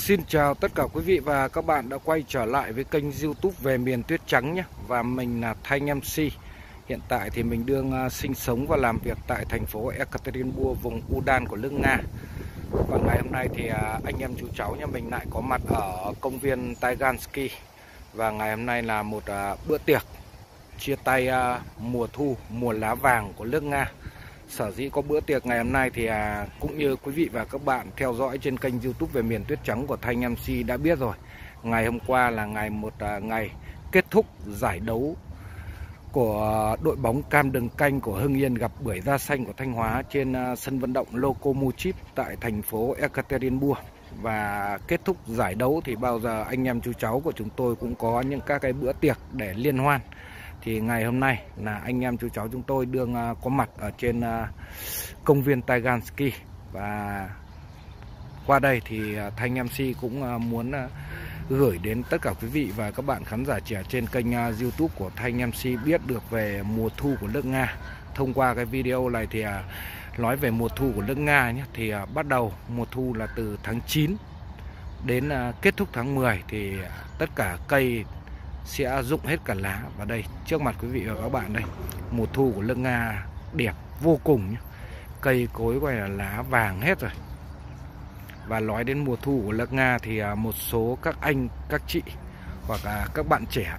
Xin chào tất cả quý vị và các bạn đã quay trở lại với kênh YouTube về miền tuyết trắng nhé. Và mình là Thanh MC. Hiện tại thì mình đang sinh sống và làm việc tại thành phố Ekaterinburg, vùng Udan của nước Nga. Và ngày hôm nay thì anh em chú cháu nhà mình lại có mặt ở công viên Taigansky. Và ngày hôm nay là một bữa tiệc chia tay mùa thu, mùa lá vàng của nước Nga. Sở dĩ có bữa tiệc ngày hôm nay thì cũng như quý vị và các bạn theo dõi trên kênh YouTube về miền tuyết trắng của Thanh MC đã biết rồi. Ngày hôm qua là ngày kết thúc giải đấu của đội bóng Cam Đường Canh của Hưng Yên gặp Bưởi Da Xanh của Thanh Hóa trên sân vận động Lokomotiv tại thành phố Ekaterinburg. Và kết thúc giải đấu thì bao giờ anh em chú cháu của chúng tôi cũng có những các cái bữa tiệc để liên hoan. Thì ngày hôm nay là anh em chú cháu chúng tôi đang có mặt ở trên công viên Taigansky. Và qua đây thì Thanh MC cũng muốn gửi đến tất cả quý vị và các bạn khán giả trẻ trên kênh YouTube của Thanh MC biết được về mùa thu của nước Nga. Thông qua cái video này thì nói về mùa thu của nước Nga nhé. Thì bắt đầu mùa thu là từ tháng 9 đến kết thúc tháng 10 thì tất cả cây sẽ rụng hết cả lá. Và đây trước mặt quý vị và các bạn đây, mùa thu của nước Nga đẹp vô cùng nhé. Cây cối gọi là lá vàng hết rồi. Và nói đến mùa thu của nước Nga thì một số các anh, các chị hoặc là các bạn trẻ,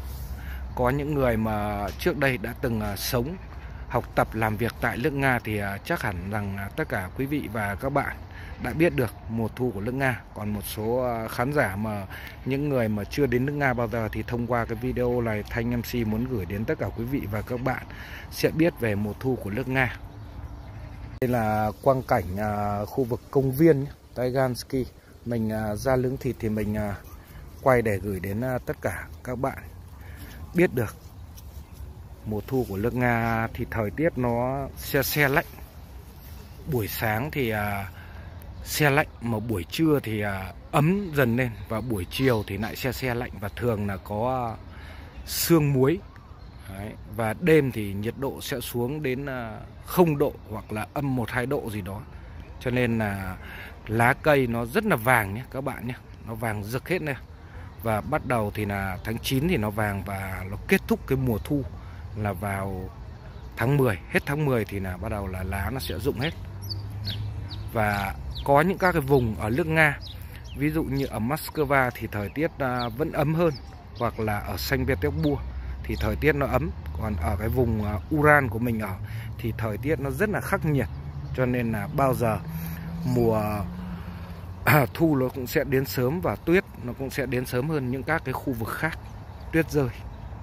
có những người mà trước đây đã từng sống, học tập, làm việc tại nước Nga thì chắc hẳn rằng tất cả quý vị và các bạn đã biết được mùa thu của nước Nga. Còn một số khán giả mà những người mà chưa đến nước Nga bao giờ thì thông qua cái video này Thanh MC muốn gửi đến tất cả quý vị và các bạn sẽ biết về mùa thu của nước Nga. Đây là quang cảnh khu vực công viên Taigansky. Mình ra lướng thịt thì mình quay để gửi đến tất cả các bạn biết được mùa thu của nước Nga. Thì thời tiết nó se lạnh. Buổi sáng thì se lạnh, mà buổi trưa thì ấm dần lên, và buổi chiều thì lại se lạnh, và thường là có sương muối. Đấy. Và đêm thì nhiệt độ sẽ xuống đến 0 độ hoặc là âm 1-2 độ gì đó. Cho nên là lá cây nó rất là vàng nhé các bạn nhé. Nó vàng rực hết này. Và bắt đầu thì là tháng 9 thì nó vàng, và nó kết thúc cái mùa thu là vào tháng 10. Hết tháng 10 thì là bắt đầu là lá nó sẽ rụng hết. Và có những các cái vùng ở nước Nga, ví dụ như ở Moscow thì thời tiết vẫn ấm hơn, hoặc là ở Saint Petersburg thì thời tiết nó ấm. Còn ở cái vùng Uran của mình ở thì thời tiết nó rất là khắc nghiệt. Cho nên là bao giờ mùa thu nó cũng sẽ đến sớm, và tuyết nó cũng sẽ đến sớm hơn những các cái khu vực khác, tuyết rơi.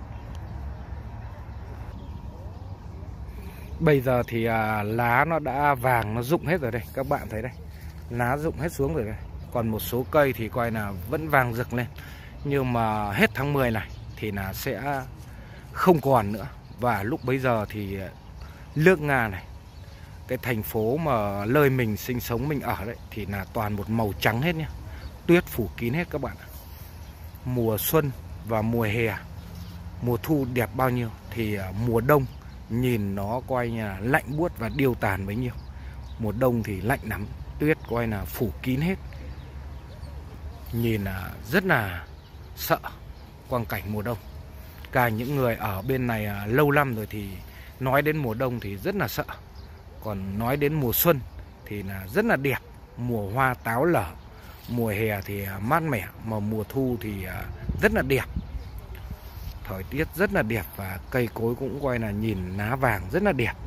Bây giờ thì lá nó đã vàng, nó rụng hết rồi đây. Các bạn thấy đây, lá rụng hết xuống rồi đây. Còn một số cây thì coi là vẫn vàng rực lên. Nhưng mà hết tháng 10 này thì là sẽ không còn nữa. Và lúc bấy giờ thì nước Nga này, cái thành phố mà nơi mình sinh sống, mình ở đấy, thì là toàn một màu trắng hết nhá. Tuyết phủ kín hết các bạn ạ. Mùa xuân và mùa hè, mùa thu đẹp bao nhiêu thì mùa đông nhìn nó coi như là lạnh buốt và điêu tàn bấy nhiêu. Mùa đông thì lạnh lắm, tuyết coi là phủ kín hết. Nhìn là rất là sợ quang cảnh mùa đông. Cả những người ở bên này lâu năm rồi thì nói đến mùa đông thì rất là sợ. Còn nói đến mùa xuân thì là rất là đẹp. Mùa hoa táo nở, mùa hè thì mát mẻ, mà mùa thu thì rất là đẹp. Thời tiết rất là đẹp, và cây cối cũng coi là nhìn lá vàng rất là đẹp.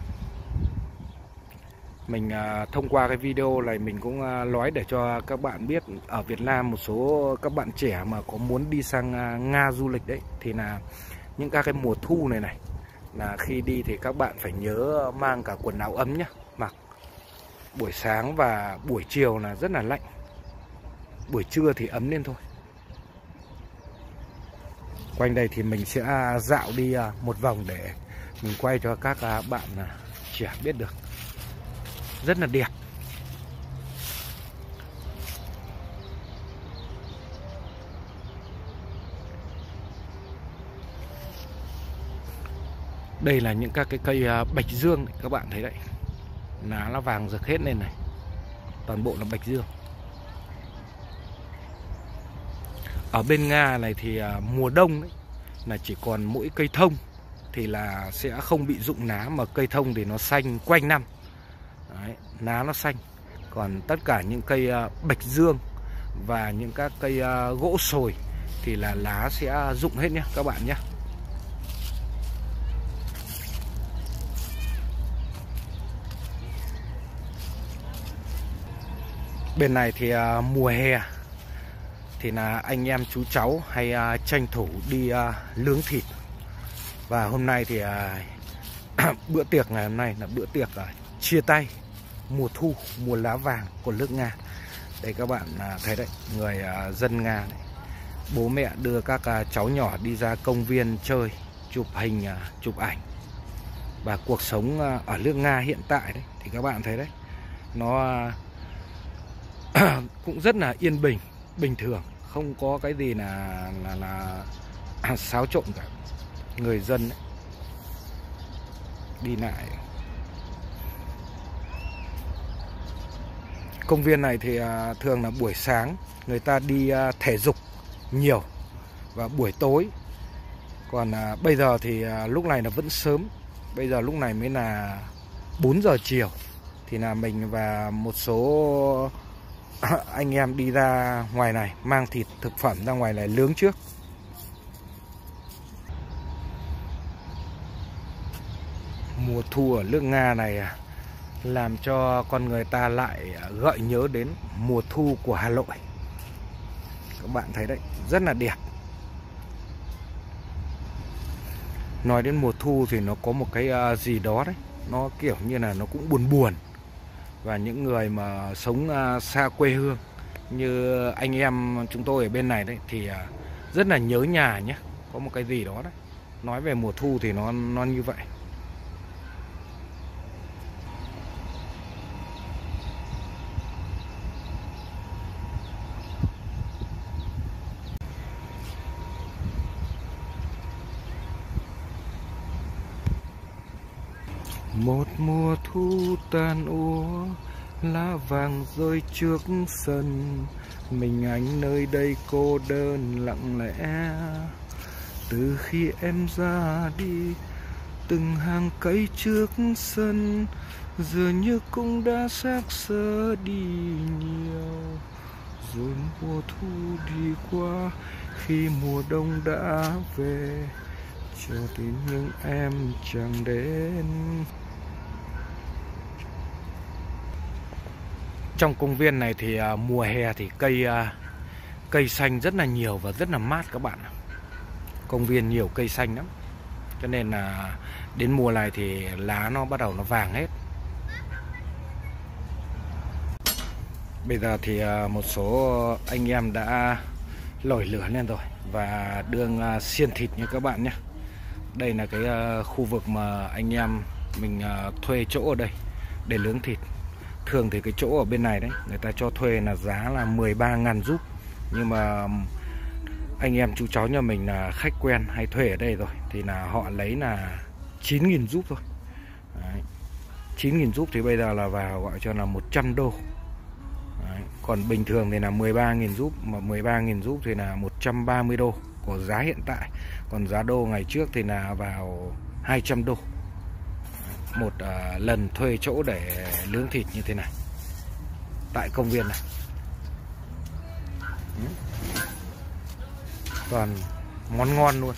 Mình thông qua cái video này mình cũng nói để cho các bạn biết, ở Việt Nam một số các bạn trẻ mà có muốn đi sang Nga du lịch đấy, thì là những các cái mùa thu này là khi đi thì các bạn phải nhớ mang cả quần áo ấm nhá, mặc. Buổi sáng và buổi chiều là rất là lạnh, buổi trưa thì ấm lên thôi. Quanh đây thì mình sẽ dạo đi một vòng để mình quay cho các bạn trẻ biết được. Rất là đẹp. Đây là những các cái cây bạch dương này, các bạn thấy đấy. Lá nó vàng rực hết lên này. Toàn bộ là bạch dương. Ở bên Nga này thì mùa đông ấy, là chỉ còn mỗi cây thông thì là sẽ không bị rụng lá, mà cây thông thì nó xanh quanh năm. Đấy, lá nó xanh. Còn tất cả những cây bạch dương và những các cây gỗ sồi thì là lá sẽ rụng hết nhé các bạn nhé. Bên này thì mùa hè thì là anh em chú cháu hay tranh thủ đi nướng thịt. Và hôm nay thì bữa tiệc ngày hôm nay là bữa tiệc chia tay mùa thu, mùa lá vàng của nước Nga. Đây các bạn thấy đấy, người dân Nga này, bố mẹ đưa các cháu nhỏ đi ra công viên chơi, chụp hình, chụp ảnh. Và cuộc sống ở nước Nga hiện tại đấy thì các bạn thấy đấy, nó cũng rất là yên bình, bình thường, không có cái gì là xáo trộn cả. Người dân ấy, đi lại. Công viên này thì thường là buổi sáng người ta đi thể dục nhiều và buổi tối. Còn bây giờ thì lúc này là vẫn sớm. Bây giờ lúc này mới là 4 giờ chiều. Thì là mình và một số anh em đi ra ngoài này, mang thịt thực phẩm ra ngoài này nướng trước. Mùa thu ở nước Nga này làm cho con người ta lại gợi nhớ đến mùa thu của Hà Nội. Các bạn thấy đấy, rất là đẹp. Nói đến mùa thu thì nó có một cái gì đó đấy, nó kiểu như là nó cũng buồn buồn. Và những người mà sống xa quê hương như anh em chúng tôi ở bên này đấy thì rất là nhớ nhà nhé. Có một cái gì đó đấy. Nói về mùa thu thì nó như vậy. Một mùa thu tàn úa, lá vàng rơi trước sân, mình anh nơi đây cô đơn lặng lẽ. Từ khi em ra đi, từng hàng cây trước sân dường như cũng đã xác xơ đi nhiều. Rồi mùa thu đi qua, khi mùa đông đã về, chờ tin nhưng em chẳng đến. Trong công viên này thì mùa hè thì cây xanh rất là nhiều và rất là mát các bạn. Công viên nhiều cây xanh lắm. Cho nên là đến mùa này thì lá nó bắt đầu nó vàng hết. Bây giờ thì một số anh em đã nổi lửa lên rồi và đương xiên thịt như các bạn nhé. Đây là cái khu vực mà anh em mình thuê chỗ ở đây để nướng thịt. Thường thì cái chỗ ở bên này đấy, người ta cho thuê là giá là 13.000 rúp. Nhưng mà anh em chú cháu nhà mình là khách quen hay thuê ở đây rồi thì là họ lấy là 9.000 rúp thôi. 9.000 rúp thì bây giờ là vào gọi cho là 100 đô. Đấy. Còn bình thường thì là 13.000 rúp, mà 13.000 rúp thì là 130 đô của giá hiện tại. Còn giá đô ngày trước thì là vào 200 đô một lần thuê chỗ để nướng thịt như thế này tại công viên này. Toàn món ngon luôn.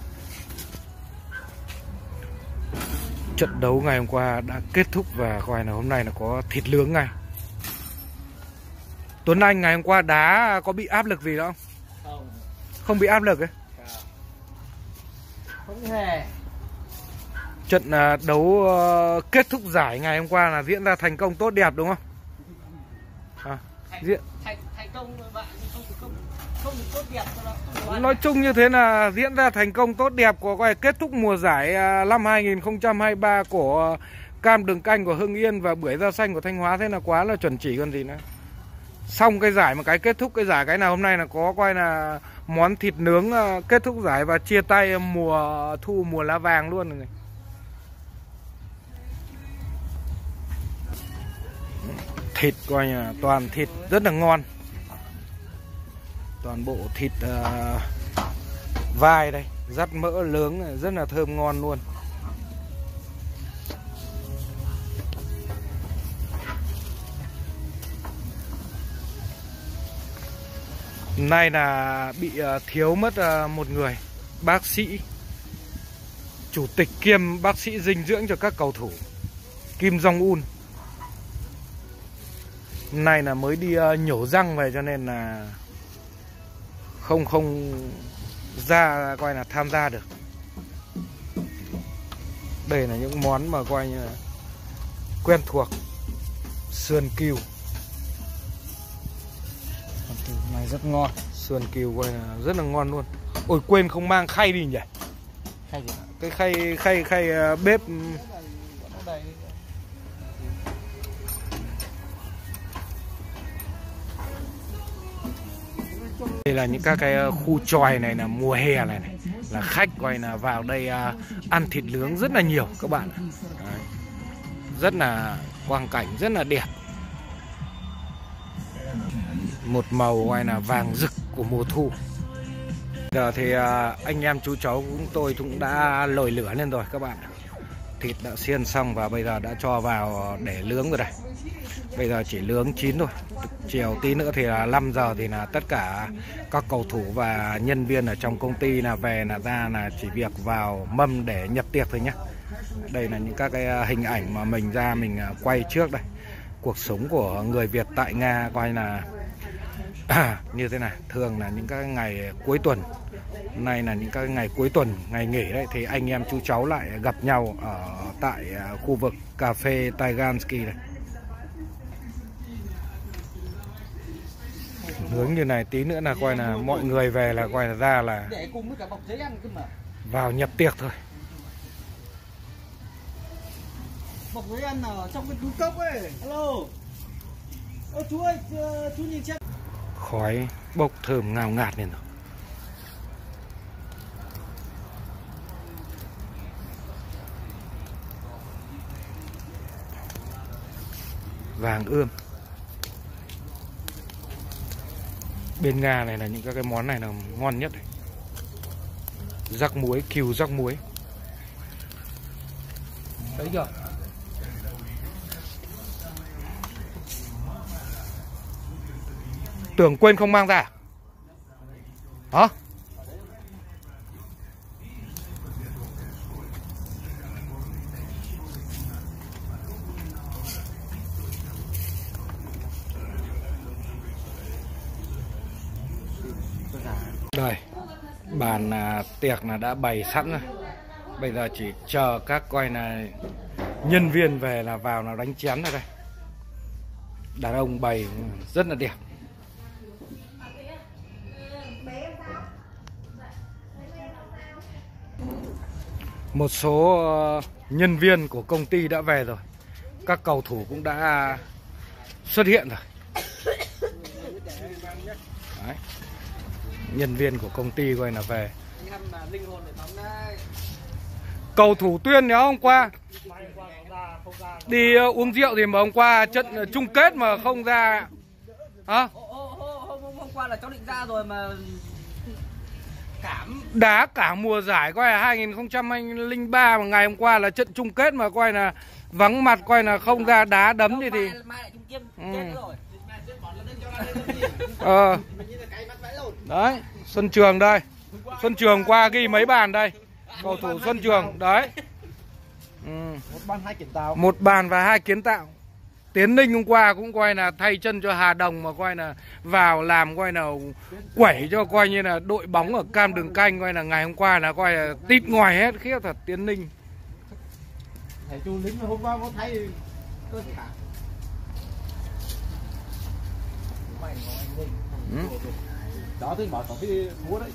Trận đấu ngày hôm qua đã kết thúc và coi là hôm nay là có thịt nướng ngay. Tuấn Anh ngày hôm qua đá có bị áp lực gì đó không? Không bị áp lực ấy. Không hề. Trận đấu kết thúc giải ngày hôm qua là diễn ra thành công tốt đẹp đúng không? Thành công bạn không được tốt đẹp cho nó. Nói chung như thế là diễn ra thành công tốt đẹp của kết thúc mùa giải năm 2023 của cam đường canh của Hưng Yên và bưởi da xanh của Thanh Hóa, thế là quá là chuẩn chỉ còn gì nữa. Xong cái giải mà cái kết thúc cái giải cái nào hôm nay là có coi là món thịt nướng kết thúc giải và chia tay mùa thu mùa lá vàng luôn rồi này. Thịt coi như là toàn thịt rất là ngon. Toàn bộ thịt vai đây, dắt mỡ nướng rất là thơm ngon luôn. Nay là bị thiếu mất một người, bác sĩ chủ tịch kiêm bác sĩ dinh dưỡng cho các cầu thủ, Kim Jong-un. Nay là mới đi nhổ răng về cho nên là không ra coi là tham gia được. Đây là những món mà coi như là quen thuộc. Sườn cừu này rất ngon, sườn cừu coi là rất là ngon luôn. Ôi quên không mang khay đi nhỉ? Khay gì? Cái khay bếp. Đây là những các cái khu chòi này là mùa hè này, là khách coi là vào đây ăn thịt nướng rất là nhiều các bạn. Đấy. Rất là quang cảnh rất là đẹp. Một màu gọi là vàng rực của mùa thu. Giờ thì anh em chú cháu chúng tôi cũng đã lồi lửa lên rồi các bạn. Thịt đã xiên xong và bây giờ đã cho vào để nướng rồi đây. Bây giờ chỉ nướng chín thôi. Chiều tí nữa thì là 5 giờ thì là tất cả các cầu thủ và nhân viên ở trong công ty là về là ra là chỉ việc vào mâm để nhập tiệc thôi nhé. Đây là những các cái hình ảnh mà mình ra mình quay trước đây. Cuộc sống của người Việt tại Nga coi là như thế này. Thường là những các ngày cuối tuần. Nay là những các ngày cuối tuần, ngày nghỉ đấy, thì anh em chú cháu lại gặp nhau ở tại khu vực cà phê Taigansky này. Nướng như này tí nữa là coi là mọi người về là coi là ra là vào nhập tiệc thôi. Bọc giấy ăn ở trong cái túi cốc ấy. Alo. Ơ chú ơi, chú nhìn xem. Khói bốc thơm ngào ngạt lên rồi. Vàng ươm. Bên Nga này là những các cái món này là ngon nhất này. Rắc muối, cừu rắc muối. Thấy chưa? Tưởng quên không mang ra. Hả? Đây, bàn tiệc là đã bày sẵn rồi. Bây giờ chỉ chờ các coi là nhân viên về là vào là đánh chén ở đây. Đàn ông bày rất là đẹp. Một số nhân viên của công ty đã về rồi. Các cầu thủ cũng đã xuất hiện rồi. Đấy. Nhân viên của công ty coi là về. Cầu thủ Tuyên nhá, hôm qua đi uống rượu thì mà hôm qua trận chung kết mà không ra. Hả? Hôm qua là cháu định ra rồi mà đá cả mùa giải coi là 2003 mà ngày hôm qua là trận chung kết mà coi là vắng mặt, coi là không ra đá đấm thì đấy, Xuân Trường đây. Xuân Trường qua ghi mấy bàn đây. Cầu thủ Xuân Trường đấy. Một bàn và 2 kiến tạo. Tiến Ninh hôm qua cũng coi là thay chân cho Hà Đồng mà coi là vào làm coi là quẩy cho coi như là đội bóng ở cam đường canh, coi là ngày hôm qua là coi là tít ngoài hết, khiếp thật. Tiến Ninh. Thầy Chu Lính hôm qua có thấy cơ cả. Đó thì bảo có cái múa đấy.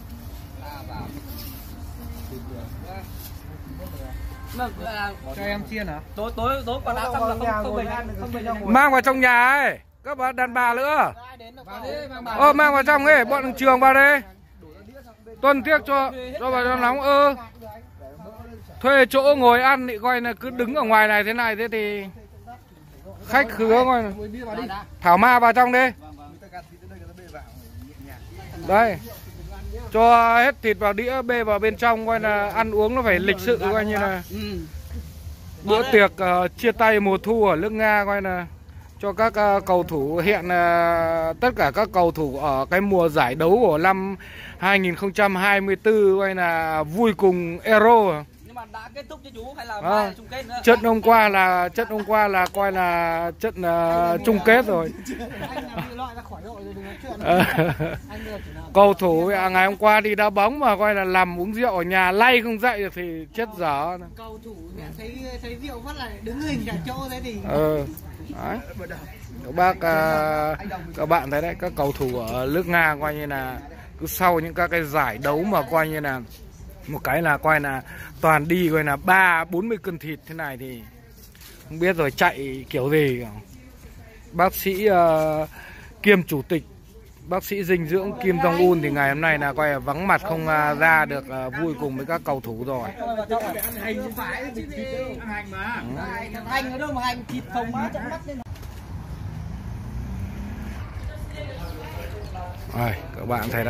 Cho em chiên hả? Tối còn đã xong là không bình. Mang vào trong nhà ấy, các bạn đàn bà nữa. Mang vào trong ấy, bọn Trường vào đây. Tuần tiếc cho vào trong nóng. Thuê chỗ ngồi ăn thì coi là cứ đứng ở ngoài này thế này, thế thì khách khứa coi. Thảo Ma vào trong đi. Đây, cho hết thịt vào đĩa, bê vào bên trong, coi là ăn uống nó phải lịch sự, coi như là bữa tiệc chia tay mùa thu ở nước Nga, coi là cho các cầu thủ hiện tất cả các cầu thủ ở cái mùa giải đấu của năm 2024 coi là vui cùng Euro. Nhưng mà đã kết thúc chứ chú, hay là mai chung kết nữa? Trận hôm qua là coi là trận chung kết rồi. Cầu thủ ngày hôm qua đi đá bóng mà coi là làm uống rượu ở nhà lay không dậy được thì chết dở. Cầu thủ thấy rượu phát là đứng hình cả chỗ thế thì đấy. Các bạn thấy đấy, các cầu thủ ở nước Nga coi như là cứ sau những các cái giải đấu mà coi như là một cái là coi là toàn đi coi là 30-40 cân thịt thế này thì không biết rồi chạy kiểu gì. Bác sĩ kiêm chủ tịch, bác sĩ dinh dưỡng Kim Jong Un thì ngày hôm nay là coi là vắng mặt, không ra được vui cùng với các cầu thủ rồi. hành ở đâu mà hành thịt phồng má trong mắt lên. Rồi, các bạn thấy đây,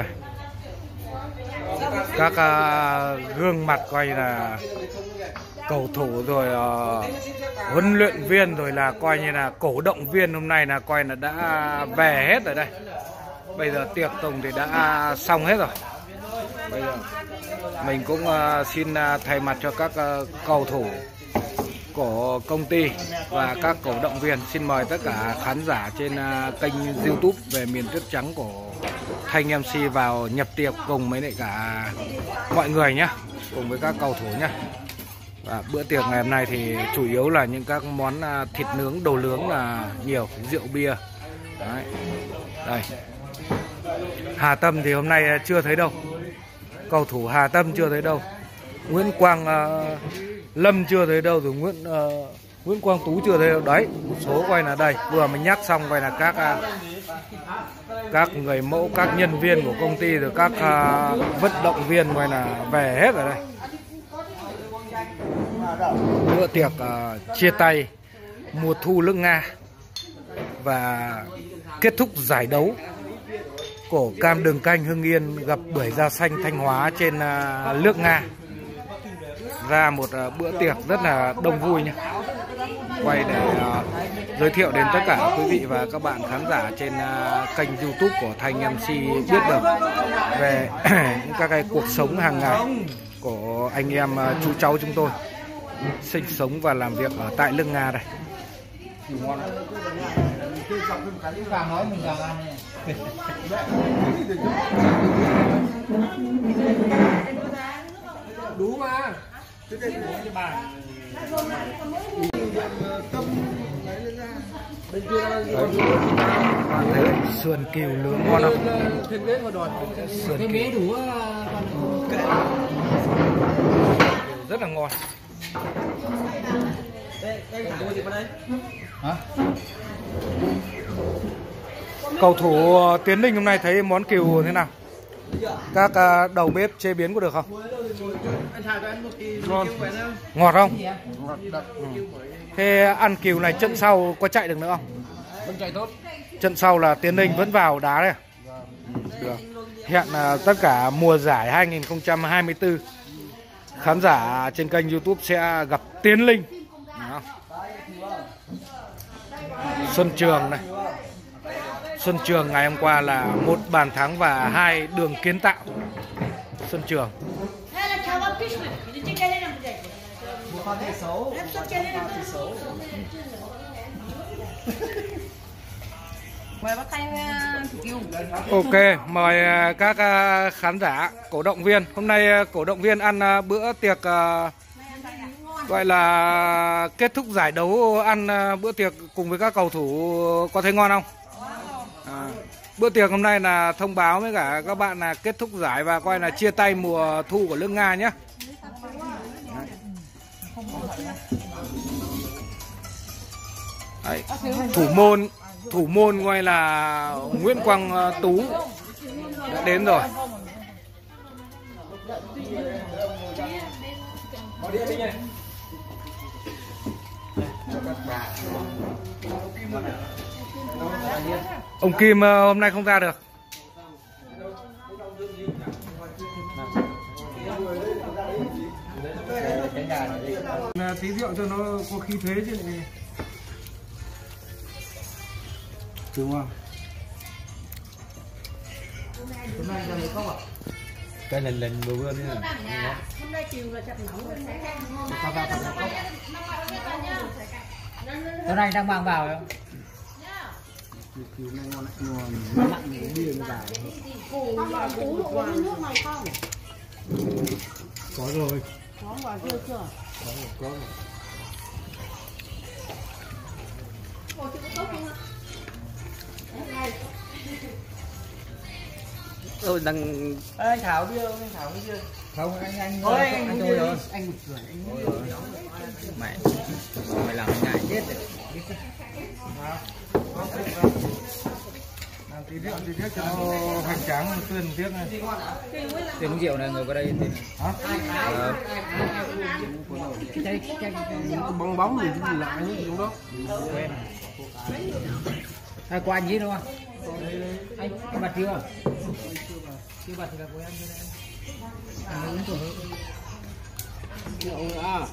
các gương mặt coi là cầu thủ rồi huấn luyện viên rồi là coi như là cổ động viên hôm nay là coi là đã về hết rồi đây. Bây giờ tiệc tùng thì đã xong hết rồi. Bây giờ mình cũng xin thay mặt cho các cầu thủ của công ty và các cổ động viên xin mời tất cả khán giả trên kênh YouTube về miền Tuyết Trắng của Thanh MC vào nhập tiệc cùng với lại cả mọi người nhé, cùng với các cầu thủ nhé. Và bữa tiệc ngày hôm nay thì chủ yếu là những các món thịt nướng, đồ nướng là nhiều, rượu bia. Đấy. Đây. Hà Tâm thì hôm nay chưa thấy đâu. Cầu thủ Hà Tâm chưa thấy đâu. Nguyễn Quang Lâm chưa thấy đâu, rồi Nguyễn Quang Tú chưa thấy đâu. Đấy, một số coi là đây, vừa mới nhắc xong coi là các người mẫu, các nhân viên của công ty rồi các vận động viên coi là về hết rồi đây. Bữa tiệc chia tay mùa thu nước Nga và kết thúc giải đấu của Cam Đường Canh Hưng Yên gặp Bưởi Da Xanh Thanh Hóa trên nước Nga. Ra một bữa tiệc rất là đông vui nhé. Quay để giới thiệu đến tất cả quý vị và các bạn khán giả trên kênh YouTube của Thanh MC biết được về những các cái cuộc sống hàng ngày của anh em chú cháu chúng tôi sinh sống và làm việc ở tại nước Nga đây. Đủ mà. Sườn cừu nướng ngon không? Sườn cừu rất là ngon. Cầu thủ Tiến Linh hôm nay thấy món cừu thế nào? Các đầu bếp chế biến có được không? Ngon. Ngọt không? Thế ăn cừu này trận sau có chạy được nữa không? Vẫn chạy tốt. Trận sau là Tiến Linh vẫn vào đá đây. Được. Hiện tất cả mùa giải 2024 khán giả trên kênh YouTube sẽ gặp Tiến Linh. Đó. Xuân Trường này. Xuân Trường ngày hôm qua là 1 bàn thắng và 2 đường kiến tạo. Xuân Trường. Ok, mời các khán giả, cổ động viên. Hôm nay cổ động viên ăn bữa tiệc gọi là kết thúc giải đấu, ăn bữa tiệc cùng với các cầu thủ có thấy ngon không? Bữa tiệc hôm nay là thông báo với cả các bạn là kết thúc giải và coi là chia tay mùa thu của nước Nga nhé. Đấy. Thủ môn gọi là Nguyễn Quang Tú đã đến rồi. Ông Kim hôm nay không ra được. Tí rượu cho nó có khí thế chứ này. Đúng không? Hôm nay là có à? Cái lần vừa vừa nữa. Hôm nay chiều là chặt nóng rồi sẽ ngon. Hôm nay đang mang vào không? Chiều nay ngon ngon nặng cái bia nó vào. Không là uống nước này không? Có rồi. Có vào chưa chưa? Có rồi. Ồ, chứ có tốt không ạ? Tôi đang Anh Thảo bia không? Anh Thảo bia. không anh Thôi anh tôi rồi. anh một rưỡi anh Mày mày làm ngại chết rồi. Làm tí rượu cho nó hoành tráng tươi một tiếc này. Tiền uống rượu này người vào đây thì Hả? cái bóng bóng gì cũng lại đúng đó. quen. Hai qua anh gì đúng không? Anh có bật chưa? Chưa bật thì là của em thôi đấy. Anh uống rồi. Rượu à.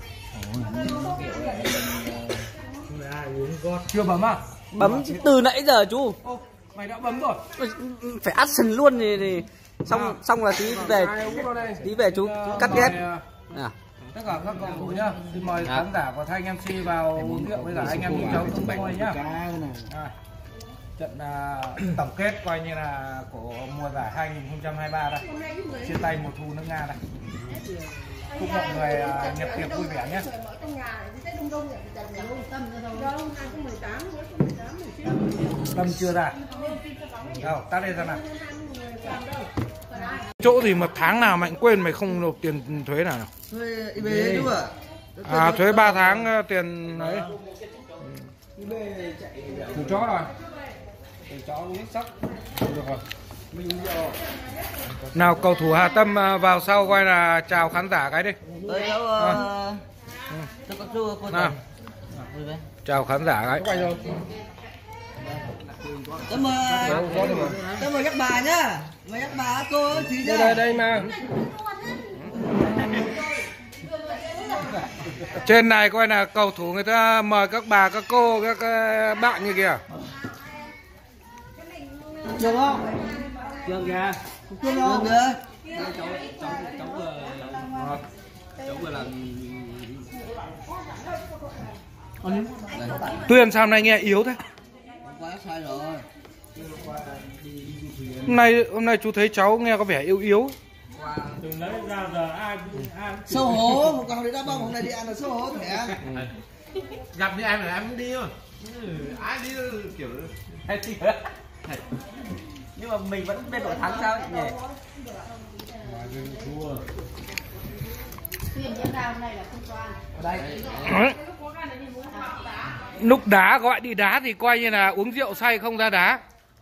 Chưa bấm à? Bấm từ nãy giờ chú. Ô, mày đã bấm rồi. Phải action luôn thì xong là tí về chú cắt ghép. À. Tất cả các cầu thủ nhá, xin mời khán giả của Thanh MC vào uống rượu với cả anh em cháu chúng tôi nhá. Trận tổng kết coi như là của mùa giải 2023 đây. Chia tay mùa thu nước Nga đây. Chúc mọi người nhập tiệc vui vẻ nhé. Tâm chưa ra. Đâu, tắt lên ra nào. Chỗ gì mà tháng nào mày cũng quên mày không nộp tiền thuế nào. Thuê IB đúng ạ. À thuế 3 tháng tiền ấy. Đủ chó rồi. Đủ chó uống nước sắc. Được rồi. Nào cầu thủ Hà Tâm vào sau coi là chào khán giả cái đi. Nào. Chào khán giả cái. Cảm ơn các bà nhá. Mời các bà cô chị nhá. Đây mà. Trên này coi là cầu thủ người ta mời các bà, các cô, các bạn như kìa. Được không? Chưa kìa. Chưa không? Cháu vừa làm Tuyên sao hôm nay nghe yếu thế? Quá sai rồi. Hôm nay chú thấy cháu nghe có vẻ yếu yếu. từ nãy ra giờ ai Xấu hổ, một cầu đi đá bóng hôm nay đi ăn là xấu hổ thẻ. gặp như em là em cũng đi thôi. Ai đi kiểu hay đi nhưng mà mình vẫn bên đội thắng sao nhỉ? Lúc đá gọi đi đá thì coi như là uống rượu say không ra đá.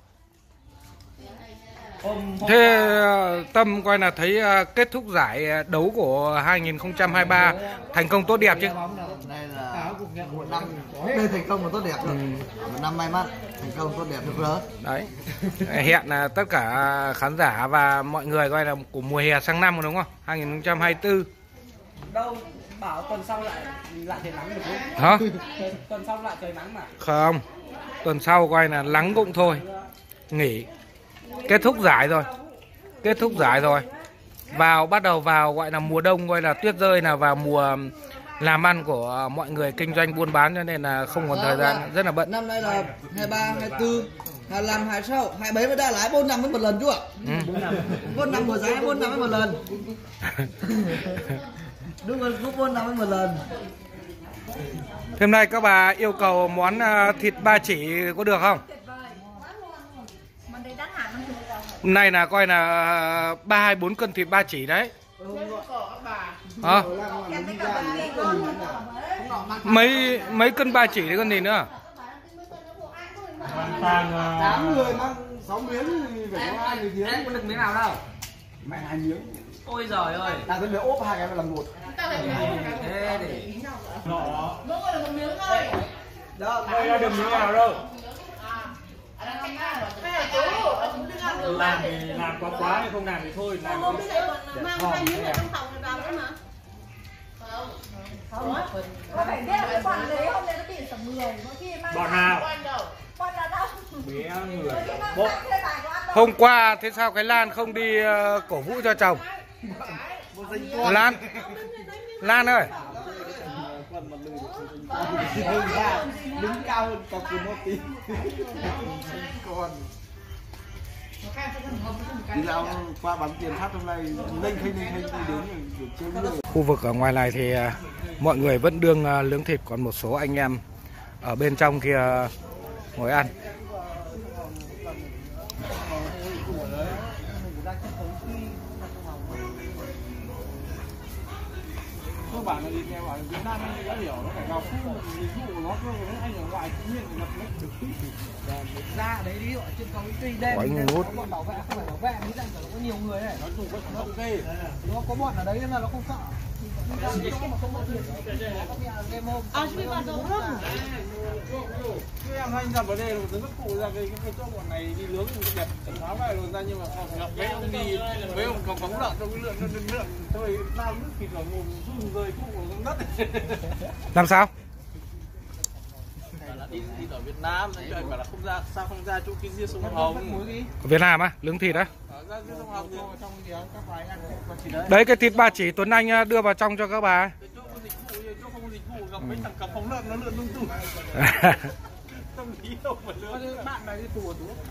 Thế Tâm coi là thấy kết thúc giải đấu của 2023 thành công tốt đẹp chứ? Đây là một năm, đây thành công là tốt đẹp rồi. Một năm may mắn, thành công tốt đẹp được rỡ. Đấy. Hẹn là tất cả khán giả và mọi người coi là của mùa hè sang năm đúng không? 2024. Đâu bảo tuần sau lại trời nắng được không? Hả? Tuần sau lại trời nắng mà. Không. Tuần sau coi là nắng cũng thôi. Nghỉ. Kết thúc giải rồi. Kết thúc giải rồi. Bắt đầu vào gọi là mùa đông, gọi là tuyết rơi là vào mùa làm ăn của mọi người kinh doanh buôn bán, cho nên là không còn thời gian, rất là bận. Năm nay là 23, 24, 25, 26, 27 mới đá lại 4 năm mới một lần chú ạ. 4 năm mùa giải 4 năm mới một lần. Đúng rồi, cũng 4 năm mới một lần. Hôm nay các bà yêu cầu món thịt ba chỉ có được không? Hôm nay là coi là 3-4 cân thịt ba chỉ đấy. Hả? Mấy cân ba chỉ đấy còn gì nữa? 8 người mang 6 miếng thì phải có 2 người miếng. Em có được miếng nào đâu? Mẹ 2 miếng. Ôi giời ơi. Ta cứ ốp 2 cái làm một. Thế để Đó, đây là đừng miếng nào đâu. Làm thì làm quá thì không làm thì thôi, làm để mang hòm hai miếng ở trong phòng này vào đấy mà. Có phải biết là cái bọn đấy hôm nay nó bị tầm 10, có khi mang bọn nào? Bọn nào đâu? Bé người. Hôm qua thế sao cái Lan không đi cổ vũ cho chồng? Lan ơi. Đứng cao hơn cọc của một tí. Còn đi lao qua bắn tiền phát hôm nay lên khinh đi đến. Khu vực ở ngoài này thì mọi người vẫn đương nướng thịt, còn một số anh em ở bên trong kia ngồi ăn. Các bạn đi theo ở Việt Nam anh đã hiểu nó phải vào khu dịch vụ của nó, anh ở ngoài tự nhiên thì ngập nước trực tiếp. Ra đấy đi ở trên cầu tuy đen có bọn bảo vệ không phải bảo vệ, nghĩ rằng là có nhiều người này, Nói chung vẫn nó ok, nó có bọn ở đấy nên là nó không sợ. Em anh ra vào đây rồi rất phụ ra cái chỗ bọn này đi nướng đẹp phá vai rồi ra, nhưng mà gặp mấy ông đi mấy ông còn phóng lợn trong cái lượn thôi lao nước thịt vào mồm run rơi phụ vào trong đất. Làm sao? Đi ở Việt Nam thì anh bảo là không ra, sao không ra chỗ kia riêng sông Hồng. Ở Việt Nam á, nướng thịt á? Ra sông Hồng thì trong thì các bài ăn còn chỉ đấy. Đấy, cái thịt ba chỉ Tuấn Anh đưa vào trong cho các bà. Chỗ không dịch vụ gặp mấy thằng cầm phóng lợn nó lượn lung tung. Không nghĩ đâu mà lượn. Bạn này đi tù ở tú.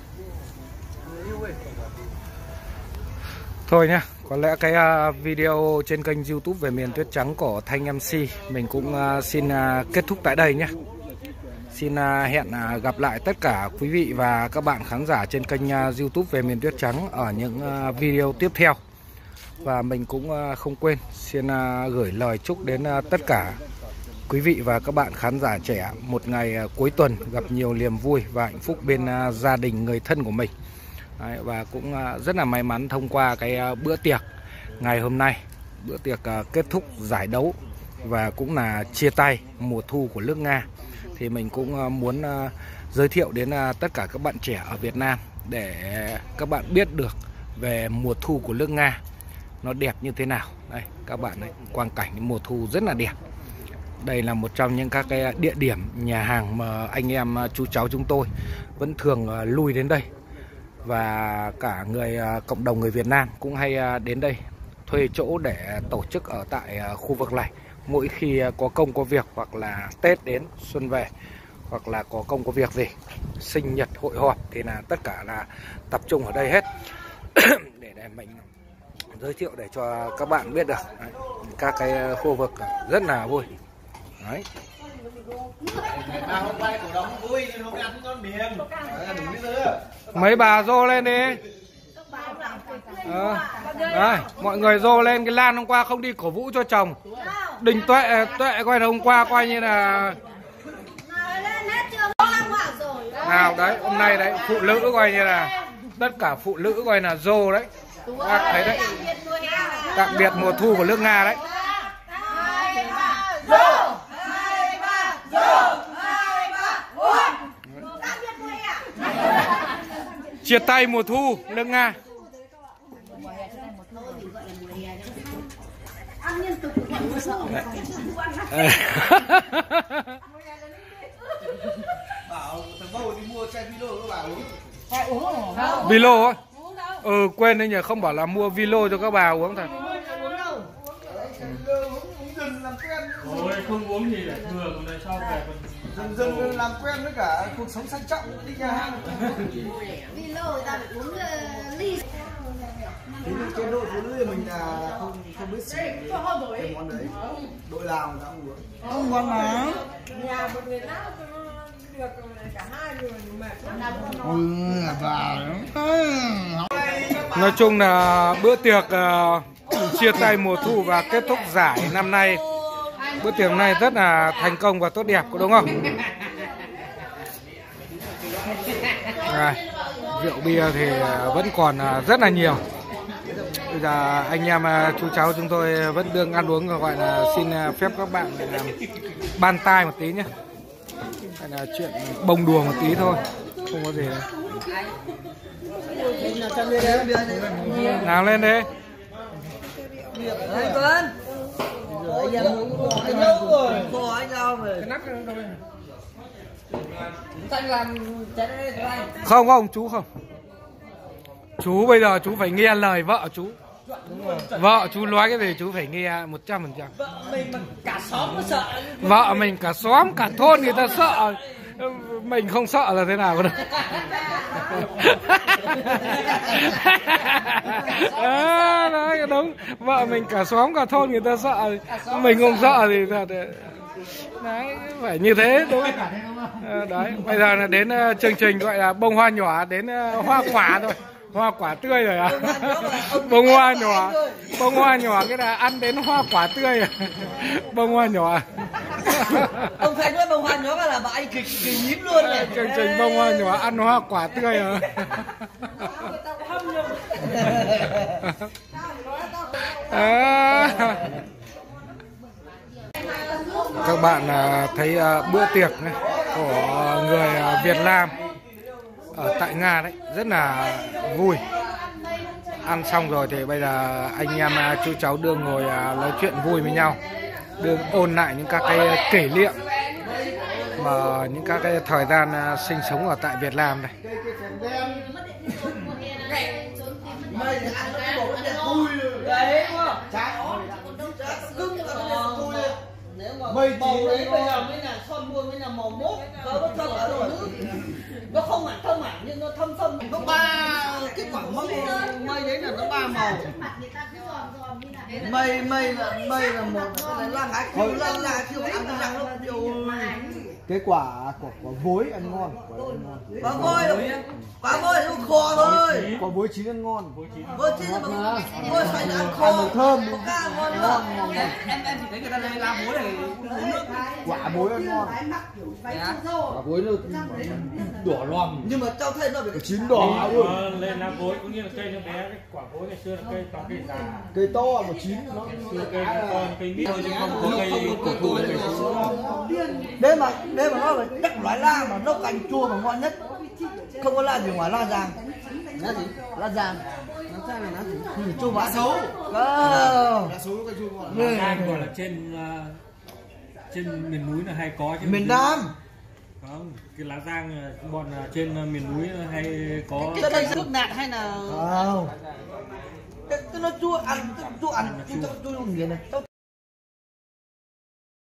Thôi nhá, có lẽ cái video trên kênh YouTube về miền tuyết trắng của Thanh MC mình cũng xin kết thúc tại đây nhé. Xin hẹn gặp lại tất cả quý vị và các bạn khán giả trên kênh YouTube về miền tuyết trắng ở những video tiếp theo. Và mình cũng không quên xin gửi lời chúc đến tất cả quý vị và các bạn khán giả trẻ một ngày cuối tuần gặp nhiều niềm vui và hạnh phúc bên gia đình, người thân của mình. Đấy, và cũng rất là may mắn thông qua cái bữa tiệc ngày hôm nay, bữa tiệc kết thúc giải đấu và cũng là chia tay mùa thu của nước Nga, thì mình cũng muốn giới thiệu đến tất cả các bạn trẻ ở Việt Nam để các bạn biết được về mùa thu của nước Nga nó đẹp như thế nào. Đây các bạn này, quang cảnh mùa thu rất là đẹp. Đây là một trong những các cái địa điểm nhà hàng mà anh em chú cháu chúng tôi vẫn thường lui đến đây, và cả cộng đồng người Việt Nam cũng hay đến đây thuê chỗ để tổ chức ở tại khu vực này. Mỗi khi có công có việc, hoặc là Tết đến, xuân về, hoặc là có công có việc gì, sinh nhật, hội họp thì là tất cả là tập trung ở đây hết. để mình giới thiệu để cho các bạn biết được. Đấy, các cái khu vực rất là vui. Đấy. Hôm nay cổ động vui nên hôm nay ăn ngon miệng. Mấy bà rô lên đi. Đây, mọi người rô lên. Cái Lan hôm qua không đi cổ vũ cho chồng. Đình Tuệ coi là hôm qua coi như là nào đấy, hôm nay đấy phụ nữ coi như là tất cả phụ nữ coi là rô đấy. Các thấy đấy. Đặc biệt mùa thu của nước Nga đấy. Chia tay mùa thu nước Nga. Bảo thằng Bầu đi mua chai Vilo các bà uống. Phải uống không? Vilo á? Ừ, quên đấy nhỉ, không bảo là mua Vilo cho các bà uống thôi. Ôi, không uống gì để thừa, còn này sau về còn dần làm quen với cả cuộc sống sang trọng đi nhà hàng. Vilo người ta phải uống ly. Thế nhưng trên đội phụ nữ thì mình là không biết gì cái món đấy. Đội Lào người ta uống. Không ngon mà. Nhà một người nào được cả hai người mệt lắm. Nói chung là bữa tiệc chia tay mùa thu và kết thúc giải năm nay, bữa tiệc này rất là thành công và tốt đẹp, có đúng không? Rượu bia thì vẫn còn rất là nhiều. Bây giờ anh em chú cháu chúng tôi vẫn đương ăn uống, gọi là xin phép các bạn ban tai một tí nhé. Hay là chuyện bông đùa một tí thôi, không có gì đâu. Nào lên đi. Đây con. Rồi giờ cái nhớ rồi. Bỏ anh ra về. Cái nắp đâu đây? Anh làm cái này. Không chú không. Chú bây giờ chú phải nghe lời vợ chú. Vợ chú nói cái gì chú phải nghe 100%. Vợ mình mà cả xóm nó sợ. Vợ mình cả xóm cả thôn người ta sợ. Mình không sợ là thế nào đâu. Đấy đúng. Vợ mình cả xóm cả thôn người ta sợ. Mình không sợ thì thật. Đấy phải như thế đúng không? Đấy bây giờ là đến chương trình gọi là bông hoa nhỏ đến hoa quả rồi. Hoa quả tươi rồi à? Bông hoa nhỏ cái là ăn đến hoa quả tươi à? Bông hoa nhỏ. Ông thấy nói bông hoa nhỏ là bà anh kịch nhím luôn này. Chương trình bông hoa nhỏ ăn hoa quả tươi à? Các bạn thấy bữa tiệc này của người Việt Nam ở tại Nga đấy rất là vui. Ăn xong rồi thì bây giờ anh em chú cháu đương ngồi nói chuyện vui với nhau, đương ôn lại những các cái kỷ niệm mà những các cái thời gian sinh sống ở tại Việt Nam này. Mày bầu đấy bây giờ mới là son buông mới là màu mốt. Nó thâm ở rồi. Nó không hẳn thâm hẳn nhưng nó thâm. Nó ba cái quả mây đấy là nó ba màu. Mây là một cái lang ái khiêu ăn cái răng nó nhiều. Cái quả vối ăn ngon. Quả vôi nó khô thôi. Quả vối chín ăn ngon. Vôi chín mà vôi phải ăn khô. Thơm. Ngon. Em chỉ thấy người ta làm vối này uống nước. Quả vối ăn ngon. Quả vối nó đỏ loằm. Nhưng mà cháu thấy nó bị chín đỏ luôn. Lên lá vối cũng như là cây nó bé, cái quả vối ngày xưa là cây toàn cây già. Cây to mà chín nó Cây con cây mít thôi chứ không có cây cổ thụ cây xưa. Đây mà nó là đất loại la mà nấu canh chua mà ngon nhất. Không có la gì ngoài la giang. Lá gì? La giang. Lá giang là lá gì? Chua lá xấu. lá số cây chua ngon. Lá giang gọi là trên miền núi là hay có chứ. Miền Nam. Không, cái lá giang bọn trên miền núi hay có. Cái đây nước nạt hay là Không. cái nó chua ăn chua nghiền này.